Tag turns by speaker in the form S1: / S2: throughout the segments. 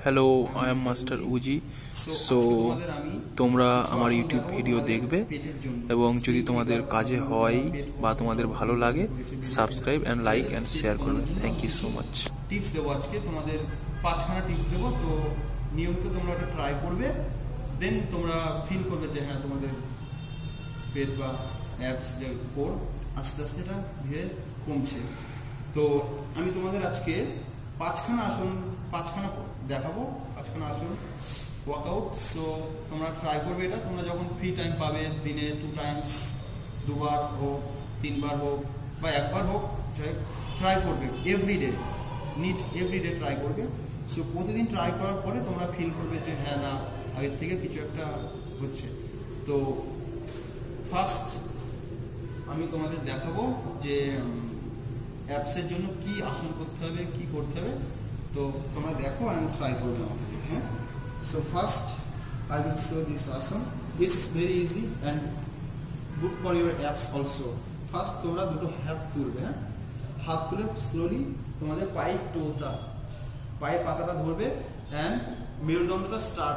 S1: Hello, I am master Uzi. So তোমরা আমার YouTube video দেখবে এবং যদি তোমাদের কাজে হয় বা তোমাদের ভালো লাগে subscribe and like and share করবে। Thank you so much.
S2: Tips দেবো আজকে, তোমাদের 5খানা টিপস দেবো, তো নিয়মিত তোমরা ওটা ট্রাই করবে, দেন তোমরা ফিল করবে যে হ্যাঁ তোমাদের পেট বা অ্যাপস যে কোর আস্তে আস্তে এটা ধীরে কমছে। তো আমি তোমাদের আজকে 5খানা দেখাবো, 5খানা আসন ওয়ার্কআউট। সো তোমরা ট্রাই করবে এটা, তোমরা যখন ফ্রি টাইম পাবে, দিনে 2 টাইমস, 2বার হোক, 3বার হোক বা 1বার হোক, ট্রাই করবে। এভরিডে ট্রাই করবে। সো প্রতিদিন ট্রাই করার পরে তোমরা ফিল করবে যে হ্যাঁ না আগের থেকে কিছু একটা হচ্ছে। তো ফার্স্ট আমি তোমাদের দেখাবো যে অ্যাপসের জন্য কি আসন করতে হবে, কি করতে হবে। তো তোমরা দেখো অ্যান্ড ট্রাই করবে আমাকে দেখে। হ্যাঁ, so first I will show this asana. This is very easy and good for your abs also. First তোমরা দুটো হাত তুলবে। হ্যাঁ, হাত তুলে স্লোলি তোমাদের পায়ের টোজটা, পায়ের পাতাটা ধরবে অ্যান্ড মেরুদণ্ডটা স্টার্ট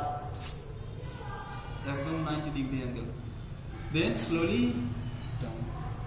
S2: একদম 90 degree angle, then slowly down.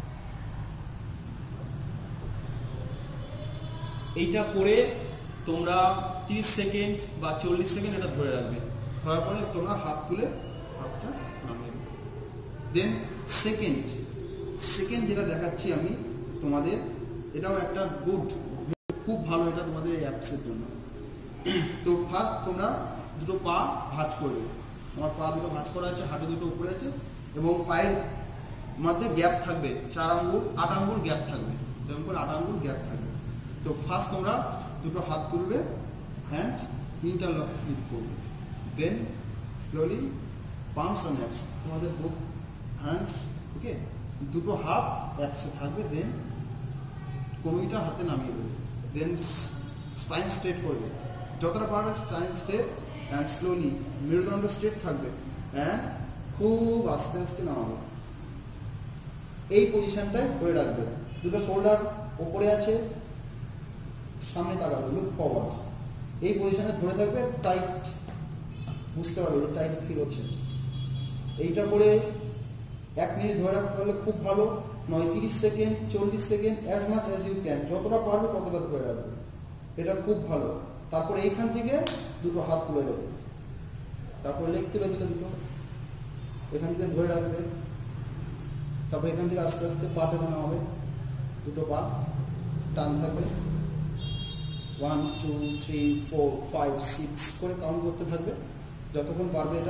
S2: এইটা করে তোমরা 30 সেকেন্ড বা 40 সেকেন্ড এটা ধরে রাখবে। ধরার পরে তোমরা হাত তুলে হাতটা নামিয়ে দেবে। দেন সেকেন্ড যেটা দেখাচ্ছি আমি তোমাদের, এটাও একটা খুব ভালো, এটা তোমাদের এই অ্যাপসের জন্য। তো ফার্স্ট তোমরা দুটো পা ভাঁজ করবে। তোমার পা দুটো ভাঁজ করা আছে, হাঁটু দুটো উপরে আছে এবং পায়ের মধ্যে গ্যাপ থাকবে 8 আঙ্গুল গ্যাপ থাকবে, যেমন করে 8 আঙ্গুল গ্যাপ থাকবে। তো ফার্স্ট তোমরা দুটো হাত তুলবে অ্যান্ড ইন্টারলক ফিট করবে। Then slowly palms on abs, তোমাদের বুক হ্যান্ডস, ওকে, দুটো হাত অ্যাপসে থাকবে। দেন কোনোটা হাতে নামিয়ে দেবে। দেন স্পাইন স্ট্রেট করবে, যতটা পারবে স্পাইন স্ট্রেট অ্যান্ড স্লোলি মেরুদণ্ড স্ট্রেট থাকবে অ্যান্ড খুব আস্তে আস্তে নামাবে। এই পজিশনটায় ধরে রাখবে, দুটো শোল্ডার ওপরে আছে, সামনে তাকাবে, লুক ফরওয়ার্ড। এই পজিশনে ধরে থাকবে, টাইট, বুঝতে পারবে যে টাইট ফিল হচ্ছে। এইটা করে 1 মিনিট ধরে রাখতে পারলে খুব ভালো, নয় 30 second, 40 second, as much as you can, যতটা পারবে ততটা ধরে রাখবে, এটা খুব ভালো। তারপরে এইখান থেকে দুটো হাত তুলে দেবে, তারপরে লেগ তুলে দিলে দুটো, এখান থেকে ধরে রাখবে। তারপরে এখান থেকে আস্তে আস্তে পা টেনে হবে, দুটো পা টান থাকবে, 1 2 3 4 5 6 করে কাউন্ট করতে থাকবে যতক্ষণ পারবে এটা।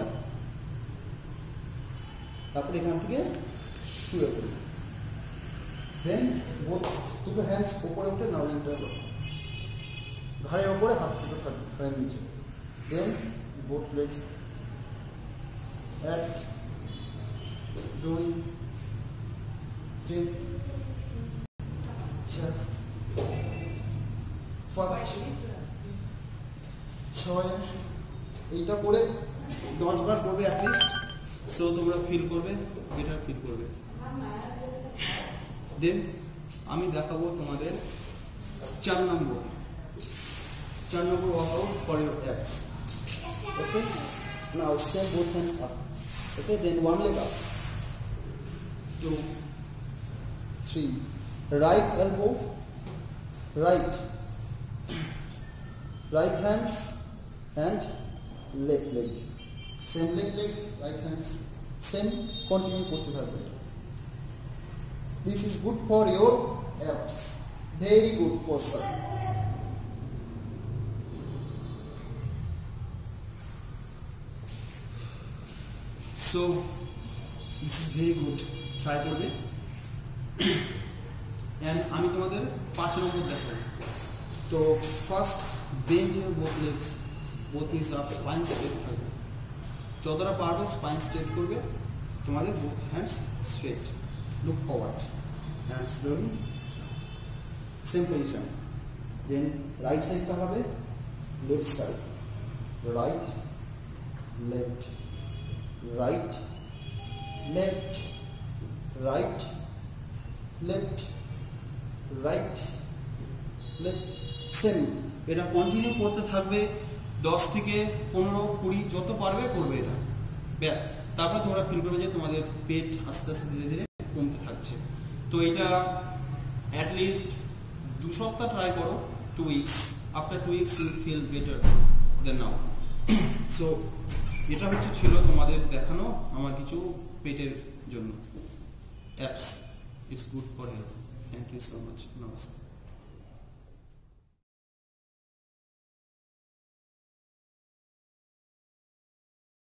S2: তারপরে এখান থেকে শুয়ে পড়বে। দেন দুটো হ্যান্ডস উপরে উঠে নাউলিংটা হলো, ঘাড়ের ওপরে হাত দুটো থাকবে, ঘাড়ের নিচে। দেন বোথ লেগস 1 2 3 4 5 6, এইটা করে 10 বার করবে অ্যাটলিস্ট। সো তোমরা ফিল করবে, এটা ফিল করবে। দেন আমি দেখাবো তোমাদের 4 নম্বর workout for your abs. Okay, now set both hands up. Okay, then one leg up, 2 3, right elbow, right hands and left leg, same leg, right hands, same continue করতে থাকবে। This is good for your abs, very good posture. So this is very good, try করবে। and আমি তোমাদের 5 নম্বর দেখাবো। তো first bend your both knees up, spine straight থাকবে, যতটা পারবে স্পাইন স্ট্রেট করবে, তোমাদের both hands straight, look forward and slowly same position. Then right side টা হবে left side, right left, right left, right left, right left, same. এটা continue করতে থাকবে 10 থেকে 15-20 যত পারবে করবে এটা, ব্যাস। তারপর তোমরা ফিল করবে যে তোমাদের পেট আস্তে আস্তে ধীরে ধীরে কমতে থাকছে। তো এটা অ্যাটলিস্ট 2 সপ্তাহ ট্রাই করো, 2 weeks, after 2 weeks you feel better than now. So এটা ছিল তোমাদের দেখানো আমার কিছু পেটের জন্য abs. It's good for health. Thank you so much. নমস্কার।